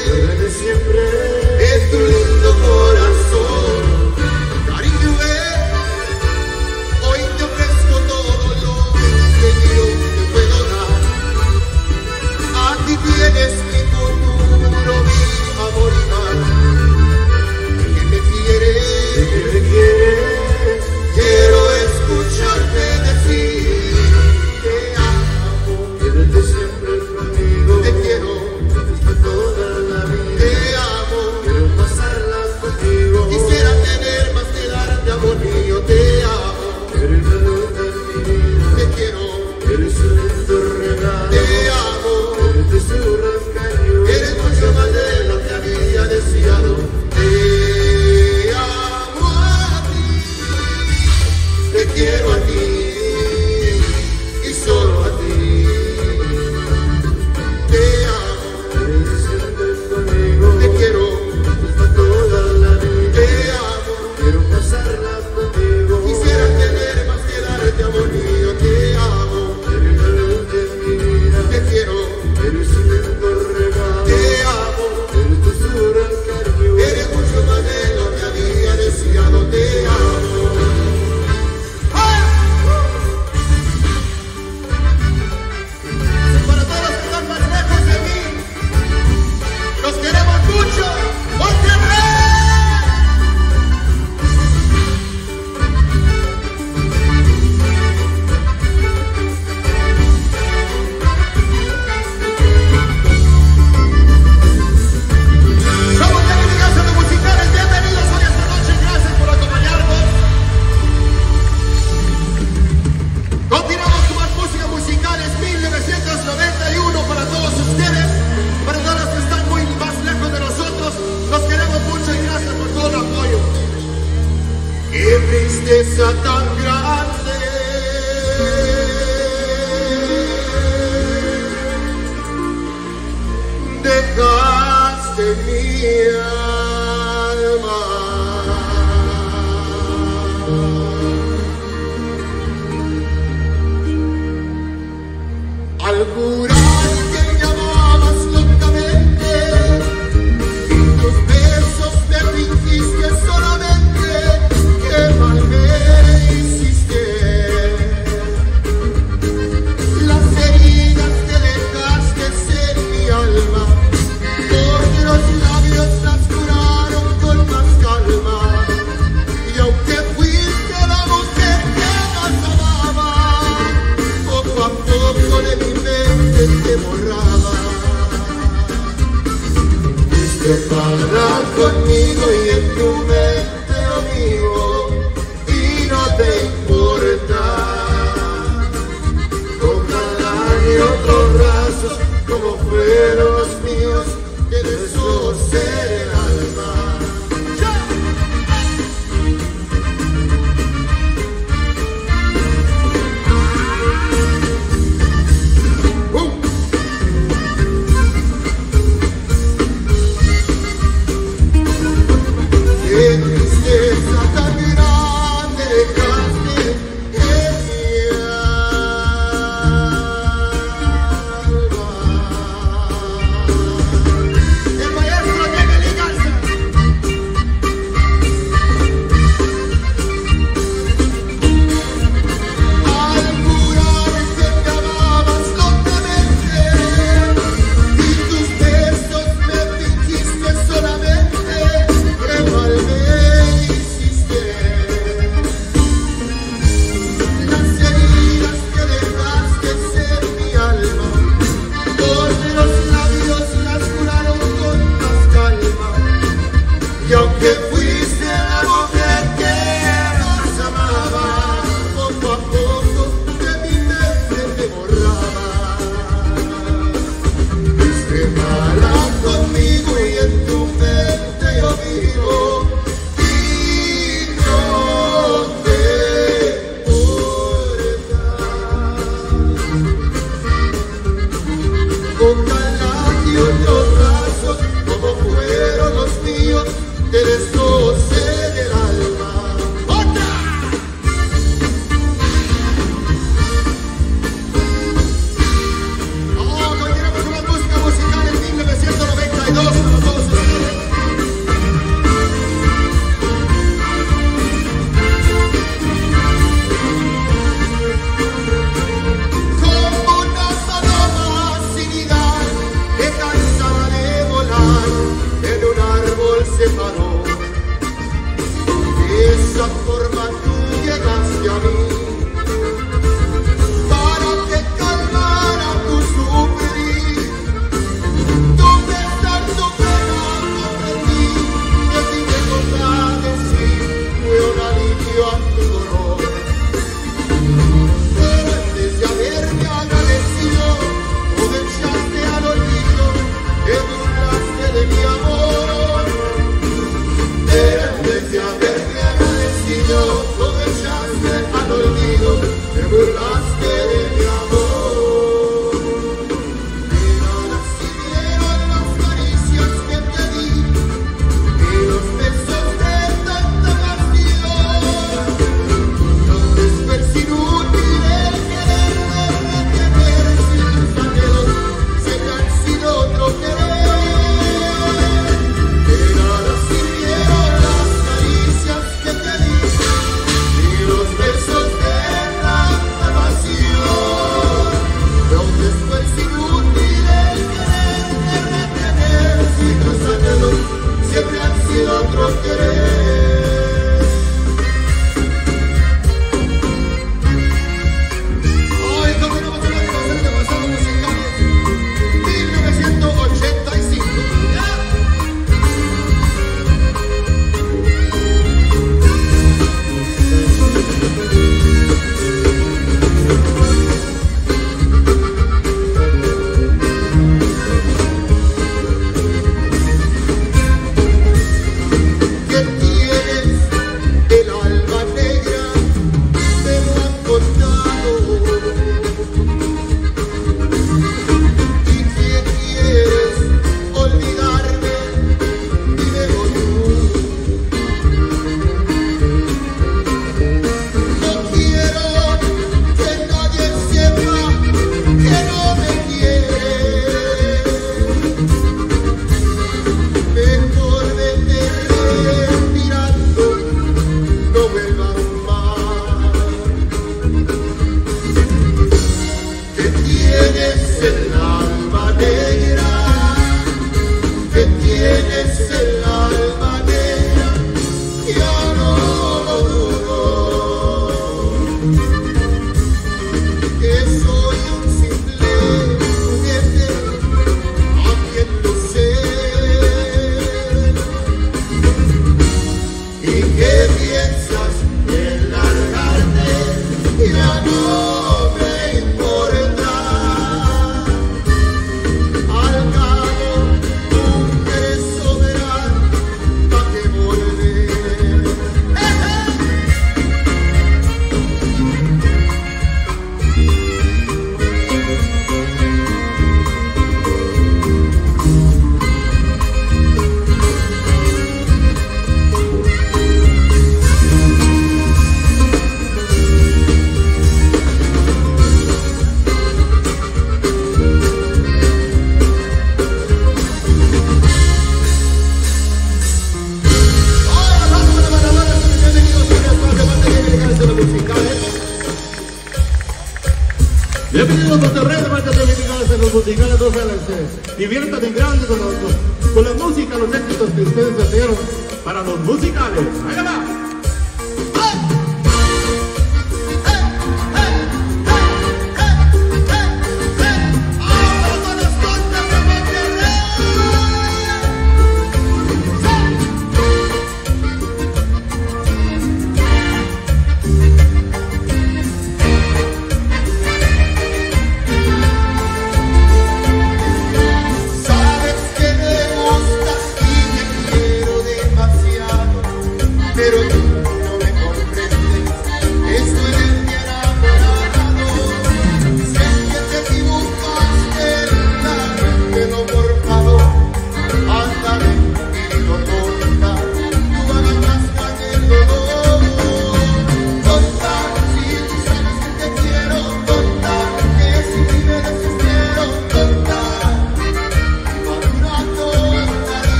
desde siempre en tu lindo corazón. Cariño, hoy te ofrezco todo lo que yo te puedo dar. Aquí tienes mi futuro, mi amor y mar. Que me quieres, quiero escucharte decir te amo, que desde siempre conmigo te quiero, hasta toda la vida te amo, quiero pasarla contigo, quisiera tener más que darte amor mío, te amo, eres la luz de mi vida, te quiero, eres un lindo regalo, te amo, eres de su cariño, eres mucho más de lo que había deseado, te amo a ti, te quiero a ti y solo a ti, te amo, eres siempre conmigo, te quiero hasta toda la vida, te amo, quiero pasarla contigo, quisiera tener más que darte amor mío, te amo, eres la luz de mi vida, te quiero, eres un lindo regalo, te amo, eres tu dulzura, cariño, eres mucho más de lo que había deseado, te amo. Para todos los que están más lejos de mí, los queremos mucho, Monterrey. Somos Televigación de Musicales, bienvenidos hoy esta noche, gracias por acompañarnos. Continuamos con más música musicales, 1991 para todos ustedes, para todos los que están muy más lejos de nosotros, los queremos mucho y gracias por todo el apoyo. Qué tristeza tan grande, dejaste mi alma. Al jurar que me amabas locamente y tus besos me fingiste solamente, qué mal me hiciste. Las heridas que dejaste en mi alma, porque los labios las curaron con más calma. Y aunque fuiste la mujer que más amaba, poco a poco de mi mente te borraba. Fuiste para conmigo y en tu mente lo vivo y no te importa. Ojalá ni otros brazos como fueron los míos, que de eso ser el alma. Qué tristeza tan grande dejaste en mi alma. El maestro Diego Ligarza. Al jurar que me amabas locamente y tus besos me fingiste solamente, qué mal me hiciste. Las heridas que dejaste en mi alma, porque los labios las curaron con más calma. Y aunque fuiste la mujer que más amaba, poco a poco de mi mente te borraba. Fuiste mala conmigo y en tu mente yo vivo y no te importa. Ojalá y otros brazos como fueron los míos, te destrocen el alma. ¡Otra! Continuamos con la música musical en 1992. el alma negra, ya no lo dudo, que soy un simple juguete, a quien lo sé, y que piensas en largarte, ya no me importa. Al cabo, nunca eres soberano, ¿pa' qué volver? Bienvenidos a Monterrey, marcas dominicanas en los musicales 2 LC. Diviertan en grande con la música, los éxitos que ustedes hicieron para los musicales. ¡Ahí va!